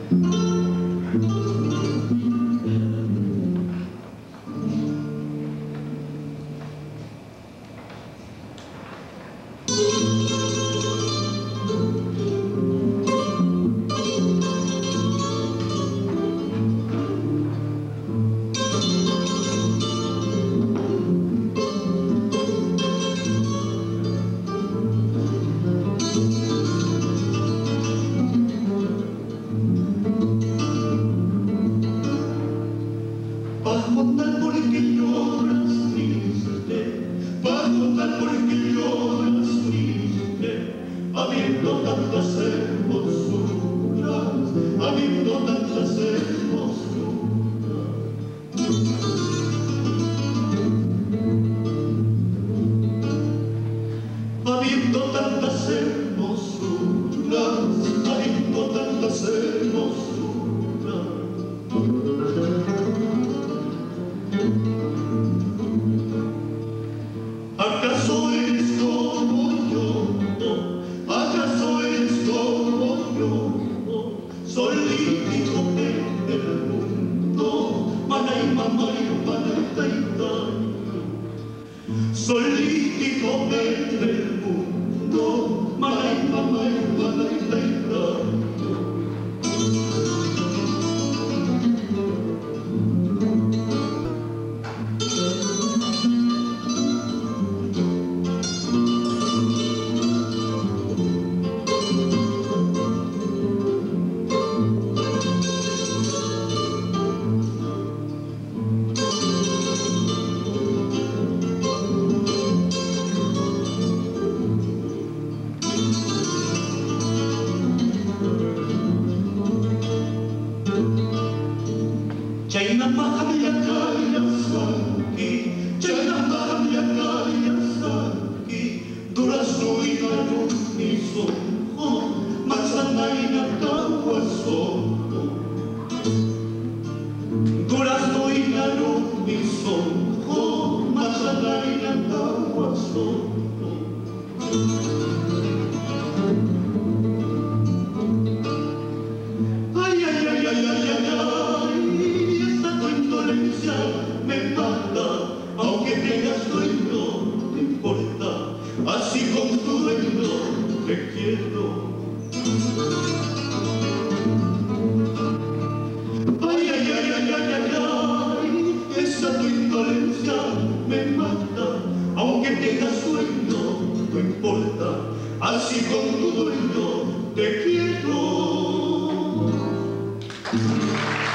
Habiendo tantas hermosuras, habiendo tantas hermosuras. Habiendo tantas hermosuras, habiendo tantas hermosuras. ¿Acaso eres como yo? ¿Acaso eres como yo? Solítico en el mundo, manay, mamay, manay, taitay. Solítico en el mundo, manay, mamay, manay, taitay. Chayna mahamya kaya saki, Chayna mahamya kaya saki, Durazno inarun isoho, Manzanay na kawasoho. Durazno inarun isoho, Manzanay na kawasoho. Ay, ay, ay, ay, ay, ay, ay. Me mata, aunque tengas dueño, no importa, así con tu dueño te quiero. Ay, ay, ay, ay, ay, ay, ay, esa tu indolencia me mata, aunque tengas dueño, no importa, así con tu dueño te quiero.